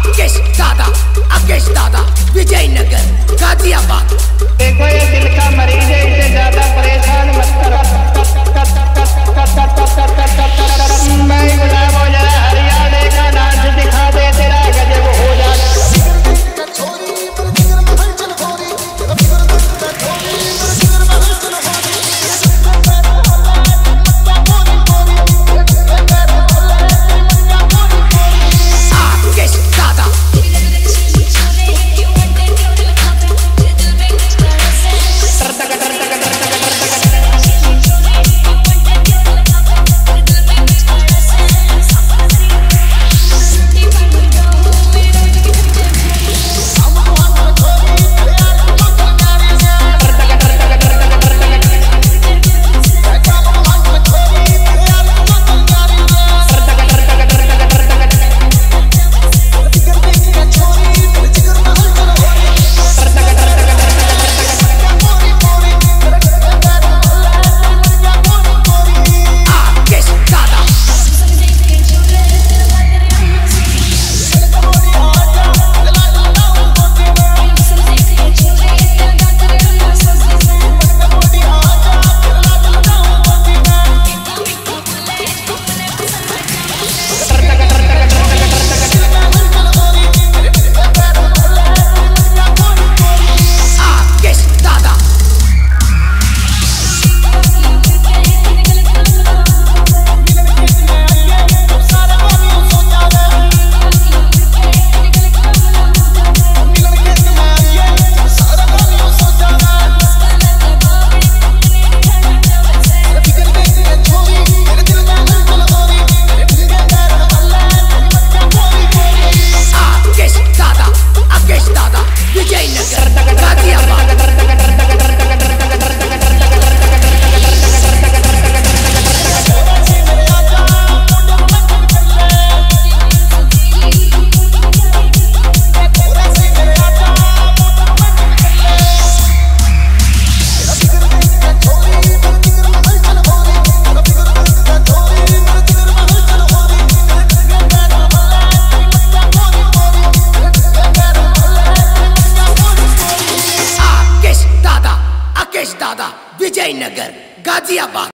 दादा विजयनगर गाजियाबाद। देखो ये दिल का मरीज है, इसे ज्यादा परेशान मत करो। मैं गुलाब हो जरा हरियाणा का डांस दिखा दे, तेरा गजब हो जाएगा। विजयनगर गाजियाबाद।